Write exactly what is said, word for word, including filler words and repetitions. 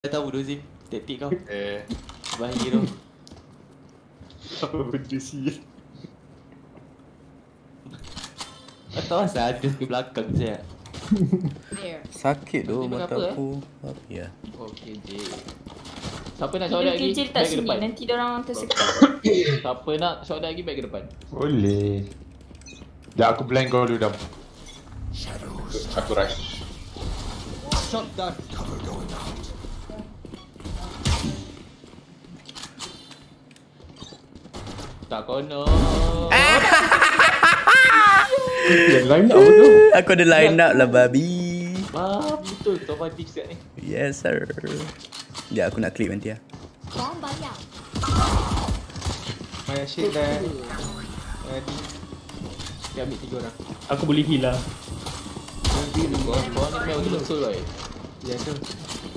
tahu tu Zim, taktik kau. Eh. Bahaya tu. Apa benda sih? Atau asal ada ke belakang je. Sakit tu mata apa, aku. Apa ya? Okey je. Siapa nak shot lagi? Kecil tak sini, nanti diorang tersekat. Siapa nak shot lagi baik ke depan? Boleh. Sekejap aku blank kau dulu dah. Aku rush. Cokdat. Tak kono. Yang line up tu. Aku ada line up lah babi. Ah, betul tu mati set ni. Yes sir. Ya aku nak clip nanti lah. Maya shit dah. Ready. Dia ambil tiga orang. Aku boleh heal lah. Kau kau ni memang betul betul lah. Ya tu.